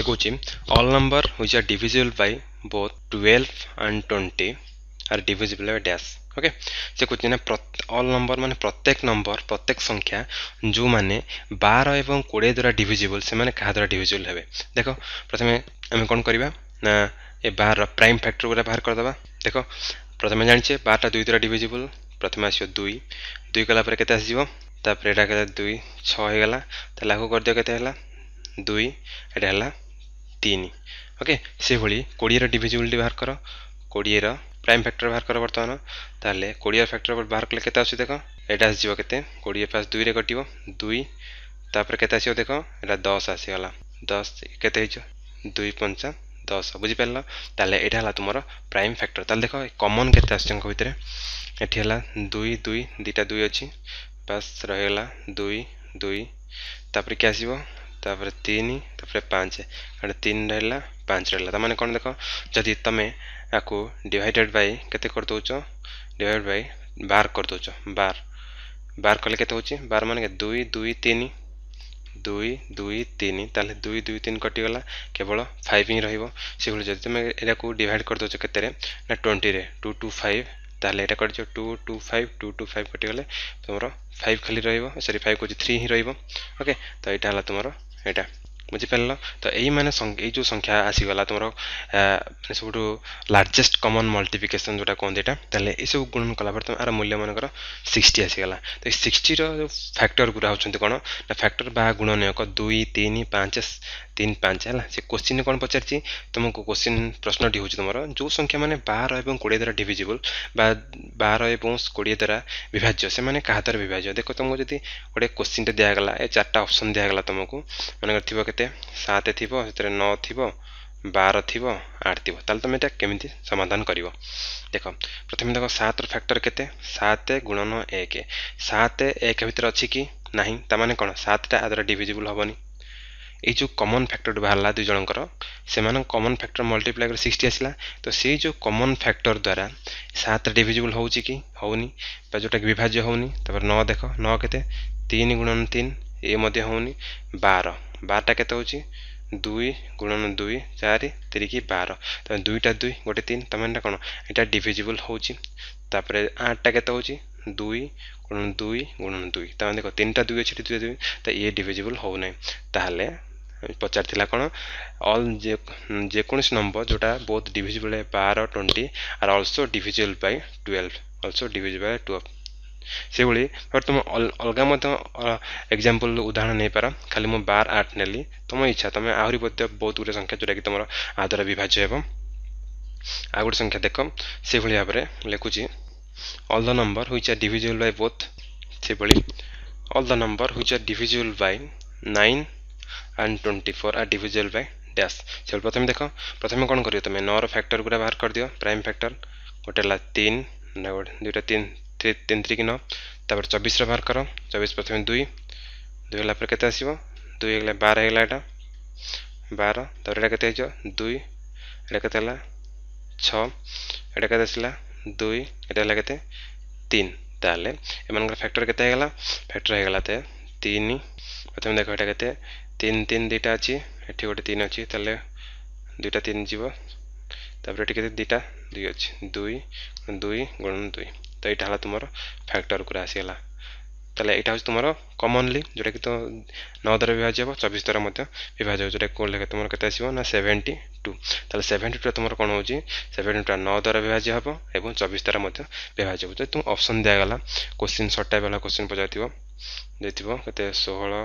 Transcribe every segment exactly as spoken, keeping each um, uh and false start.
कौन all number which are divisible by both twelve and twenty are divisible by dash. Okay से कौन all number माने प्रत्येक number प्रत्येक संख्या जो माने बारह एवं कोड़े द्वारा डिविजिबल से माने क्या द्वारा डिविजिबल हेबे। देख प्रथमे आम कौन करवा ना ये बारह प्राइम फैक्टर गुरा बाहर करदे। देख प्रथमे जानिछे बारह दुई द्वारा डिविजिबल प्रथमे आसो दुई दुई कला पर केते आसीबो तापर एटा केते दुई छह हे गला त लागू कर दियो केते हला दुई एटा हला तीन। ओके से भली बीस रो डिविजिबिलिटी बाहर कर बीस रो प्राइम फैक्टर बाहर कर वर्तमान ताले बीस फैक्टर बाहर कले केते आसी देख एटा आसीबो केते बीस पास दुई रे कटिबो दुई तापर केते आसीबो देख एटा दस आसी गला दस केते हिचो दुई पंचा दस बुझी पारल ताले एटा हला तुमर प्राइम फैक्टर। ताले देख कॉमन केते आछन को भितरे एठी हला दुई दुई दीटा दुई अछि पास रहला दुई दुई तापर के आसीबो तापर तीन तापर पाँच एटा तीन रहला पाँच रहला त माने कोन देख जदि तमे याकू डिवाइडेड बाय केते कर दोचो डिवाइड बाय बार कर दोचो बार बार कले केते होची बार माने दुई दुई तीन दुई दुई तीन ताले दुई दुई तीन कटि गला केवल पाँच ही रहिबो से भली जदि तमे एटा को डिवाइड कर दोचो केते रे ना बीस रे टू टू पाँच ताले एटा कर जो टू टू पाँच टू टू पाँच कटि गले तुमरो पाँच खाली रहिबो सॉरी पाँच को तीन ही रहिबो। ओके तो एटा हला तुमरो एटा बुझी पारल तो यही माने ए जो संख्या आसीगला तुमरो सब लार्जेस्ट कॉमन मल्टीप्लिकेशन जोटा कहते हैं ताले ये सब गुणन कला तुम आर मूल्य मानकर साठ आसीगला तो साठ रो फैक्टर गुरा होचंती कोन ना फैक्टर बा गुणनयक दुई तीन पाँच तीन पाँच है से क्वेश्चन कौन पचार तुमको क्वेश्चन प्रश्नटी हूँ तुम जो संख्या माने बारह एवं कोड़े द्वारा डिविजिबल बा बारह एवं कोड़े द्वारा विभाज्य से माने क्या द्वारा विभाज्य देख तुमको जब गोटे क्वेश्चन दिगला ए चार्टा ऑप्शन दिगला तुमको मानकर थी के सात थी नौ थी बारह थी आठ थी ताल तुम यहाँ केमी समाधान कर देख प्रथम देख सात फैक्टर केते सात गुणन एक सात एक भितर अच्छी कि ना ताने कौन सातटा आद्रा डिविजिबल हेनी ये जो कॉमन फैक्टर बाहर दुई जनकर से कॉमन फैक्टर मल्टीप्लाई कर साठ आसला तो से जो कॉमन फैक्टर द्वारा सात डिविजिबल हो होनी जोटा विभाज्य होनी तब नौ देख नौ के तीन गुणन तीन ये होनी बारह बारटा केते होची दुई गुणन दुई चार तिरिकी बारह तो दुईटा दुई गोटे तीन तमें कौन यहाँ डिविजिबल होची तापर आठटा केते होची दुई गुणन दुई गुणन दुई तमें देख तीन टा दुई अच्छी दुई दुई तो ये डिविजिबल हो ना ताहले पचार कौन ऑल जे जेकोसी नंबर जोटा बहुत डिविजिबल है बारह twenty are also divisible by twelve also divisible by twelve से भली तुम अलग एग्जांपल उदाहरण नहीं पार खाली मु बार आठ नेली तुम इच्छा तुम आहरी बहुत गुटे संख्या जोटा कि तुम आद्वारा विभाज्य एवं आ गोटे संख्या देख से भली भाव में लिखुची all the number which are divisible by both से भली all the number which are divisible by nine and twenty four are divisible by dash से प्रथम देख प्रथम कौन कर तुम नौ फैक्टर गुरा बाहर कर दियो प्राइम फैक्टर गोटे तीन दुईटा तीन तीन त्रिक नौ तापर चौबीस बाहर कर चौबीस प्रथम दुई दुई गला केते आसीबो दुई गला बारह हेला एटा बारह तापर एटा केते हिजो दुई एटा केते हला छह एटा केते आसीला दुई एटा हला केते तीन ताले एमानकर फैक्टर केते हेगला फैक्टर हेगला ते तीन प्रथम देखो एटा केते तीन तीन दुईटा अछि एठी गोटे तीन अछि ताले दुईटा तीन जीवो तापर एठी केते दुईटा दुई अछि दुई दुई गुणन दुई तो यहाँ हला तुम फैक्टर गुरा आसीगला ताले यहाँ हूँ तुम कॉमनली जोटा कि तो नौ द्वारा विभाज्य हे चौबीस द्वारा विभाज्य जोटा कौन लेखे तुम के ना सेवेन्टी टू ताले सेवेन्टी टू तुम कौन हो सेवेन्टी टू नौ द्वारा विभाज्य हे और चौबीस द्वारा विभाज्य हो तुम ऑप्शन दिगला क्वेश्चन सर्ट टाइप वाला क्वेश्चन पचार के षोह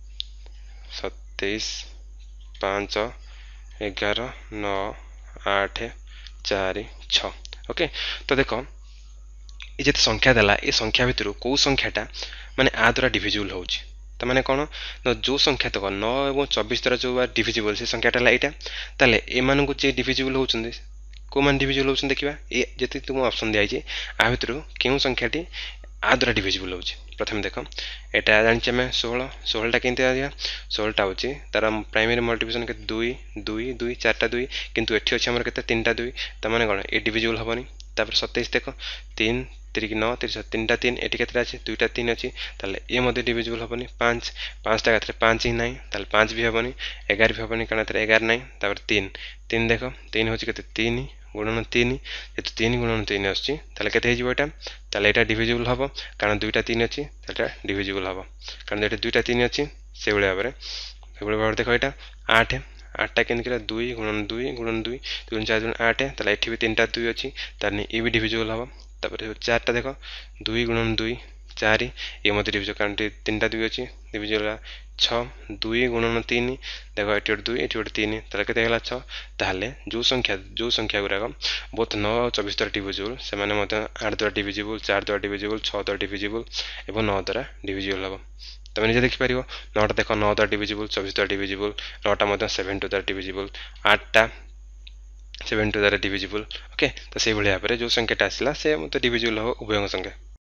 सतैश पाँच एगार नौ आठ चार छ। ओके तो देख ये जिते संख्या देला ये संख्या भितर कौ संख्याटा माने आ द्वारा डिविजिबल होउची त माने कोन जो संख्या तक नौ और चौबीस द्वारा जो डिविजिबल से संख्याटा ला एटा ताले ए मानन को जे डिविजिबल होउचंदी को मान डिविजिबल होउचंदी देखिबा ए जति तुम ऑप्शन दिया जे आ भितर केउ संख्याटी आ द्वारा डिविजिबल होउची प्रथम देख एटा जानि छमे सोलह सोलह टा केनते आ दिया सोलह टा होची तार प्राइमरी मल्टीप्लिकेशन के दुई दुई दुई चारटा दुई किंतु एठी अछि हमर केते तीनटा दुई त माने कोन ए डिविजिबल हबनी तापर सत्ताईस देख तीन ତିରିକି ନଅ ତିରିଶ ତିନିଟା ତିନି ଏଠି କେତେଟା ଅଛି ଦୁଇଟା ତିନି ଅଛି ତାହେଲେ ଏ ମଧ୍ୟ ଡିଭିଜିବୁଲ୍ ହେବନି ପାଞ୍ଚ ପାଞ୍ଚଟା ଏଥିରେ ପାଞ୍ଚ ହିଁ ନାହିଁ ତାହେଲେ ପାଞ୍ଚ ବି ହେବନି ଏଗାର ବି ହେବନି କାରଣ ଏଥିରେ ଏଗାର ନାହିଁ ତାପରେ ତିନି ତିନି ଦେଖ ତିନି ହେଉଛି କେତେ ତିନି ଗୁଣନ ତିନି ଯେହେତୁ ତିନି ଗୁଣନ ତିନି ଆସୁଛି ତାହେଲେ କେତେ ହେଇଯିବ ଏଇଟା ତାହେଲେ ଏଇଟା ଡିଭିଜିବୁଲ୍ ହେବ କାରଣ ଦୁଇଟା ତିନି ଅଛି ସେଟା ଡିଭିଜିବୁଲ୍ ହେବ କାରଣ ଏଠି ଦୁଇଟା ତିନି ଅଛି ସେଇଭଳି ଭାବରେ ସେଇଭଳି ଭାବରେ ଦେଖ ଏଇଟା ଆଠ ଆଠଟା କେମିତି କଲା ଦୁଇ ଗୁଣନ ଦୁଇ ଗୁଣନ ଦୁଇ ଦୁଇ ଚାରି ଗୁଣ ଆଠ ତାହେଲେ ଏଠି ବି ତିନିଟା ଦୁଇ ଅଛି ତାହେଲେ ଏ ବି ଡିଭିଜିବୁଲ୍ ହେବ ତାପରେ ଚାରିଟା ଦେଖ ଦୁଇ ଗୁଣନ ଦୁଇ ଚାରି ଏ ମଧ୍ୟ ଡିଭିଜିବୁଲ୍ କାରଣ ତିନିଟା ଦୁଇ ଅଛି ଡିଭିଜିବୁଲ୍ ହେଲା ଛଅ ଦୁଇ ଗୁଣନ ତିନି ଦେଖ ଏଠି ଗୋଟେ ଦୁଇ ଏଠି ଗୋଟେ ତିନି ତାହେଲେ କେତେ ହେଲା ଛଅ ତାହେଲେ ଯେଉଁ ସଂଖ୍ୟା ଯେଉଁ ସଂଖ୍ୟା ଗୁଡ଼ାକ ବୋଥ ନଅ ଆଉ ଚବିଶ ଦ୍ୱାରା ଡିଭିଜିବୁଲ୍ ସେମାନେ ମଧ୍ୟ ଆଠ ଦ୍ୱାରା ଡିଭିଜିବୁଲ୍ ଚାରି ଦ୍ୱାରା ଡିଭିଜିବୁଲ୍ ଛଅ ଦ୍ୱାରା ଡିଭିଜିବୁଲ୍ ଏବଂ ନଅ ଦ୍ୱାରା ଡିଭିଜିବୁଲ୍ ହେବ ତମେ ନିଜେ ଦେଖିପାରିବ ନଅଟା ଦେଖ ନଅ ଦ୍ୱାରା ଡିଭିଜିବୁଲ୍ ଚବିଶ ଦ୍ୱାରା ଡିଭିଜିବୁଲ୍ ନଅଟା ମଧ୍ୟ ସେଭେନ୍ ଟୁ ଦ୍ୱାରା ଡିଭିଜିବୁଲ୍ ଆଠଟା ସେଭେନ୍ ଟୁ ଦ୍ୱାରା ଡିଭିଜିବୁଲ୍ ଓକେ ତ ସେଇଭଳି ଭାବରେ ଯେଉଁ ସଂଖ୍ୟାଟା ଆସିଲା ସେ ମଧ୍ୟ ଡିଭିଜିବୁଲ୍ ହେବ ଉଭୟଙ୍କ ସଂଖ୍ୟା